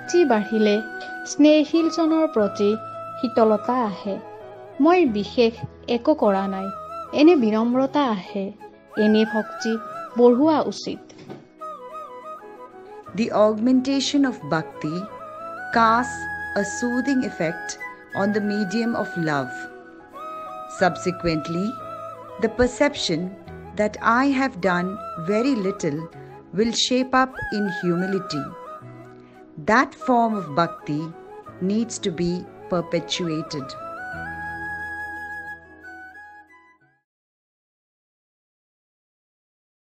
ভক্তি বাঢ়িলে স্নেহশীলজনৰ প্ৰতি শীতলতা আহে। মই বিশেষ একো কৰা নাই, এনে বিনম্ৰতা আহে। এনে ভক্তি বঢ়োৱা উচিত। The augmentation of bhakti casts a soothing effect on the medium of love. Subsequently, the perception that I have done very little will shape up in humility. That form of bhakti needs to be perpetuated.